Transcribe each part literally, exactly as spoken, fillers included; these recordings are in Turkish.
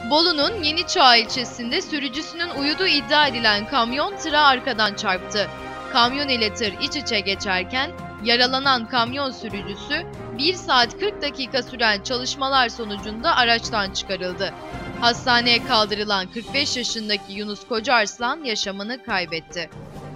Bolu'nun Yeniçağ ilçesinde sürücüsünün uyuduğu iddia edilen kamyon tıra arkadan çarptı. Kamyon ile tır iç içe geçerken yaralanan kamyon sürücüsü bir saat kırk dakika süren çalışmalar sonucunda araçtan çıkarıldı. Hastaneye kaldırılan kırk beş yaşındaki Yunus Kocaarslan yaşamını kaybetti.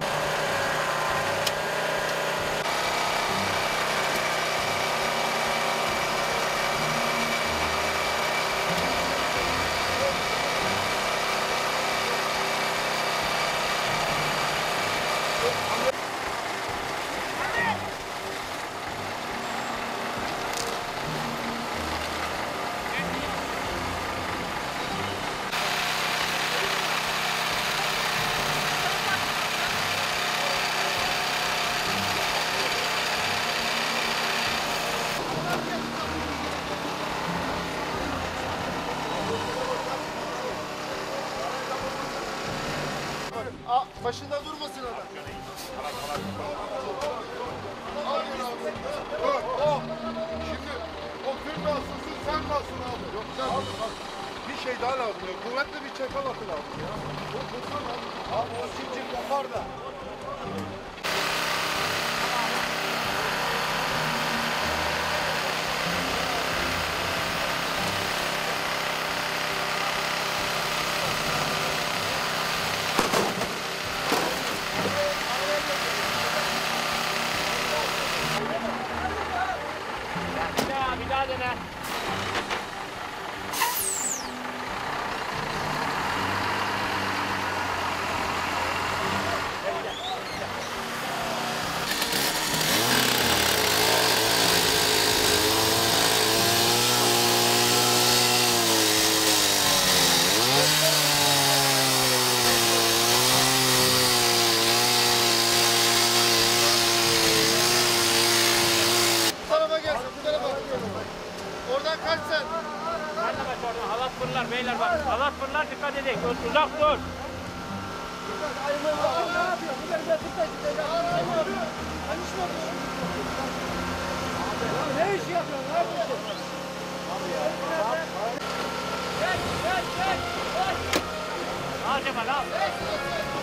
Başında durmasın adam. Şimdi o tüm kalsın, sen kalsın abi. Yok sen bir şey daha lazım. Kuvvetli bir çakal atı lazım ya. Abi o çiftçik yapar da. Bir daha dene. Oradan kaç sen? Ben de kaç oradan. Halat fırlar beyler bak. Halat fırlar, dikkat edin. Uzak dur. Ne iş yapıyorsun? Ne yapıyorsun? Gel gel gel. Al Cemal al.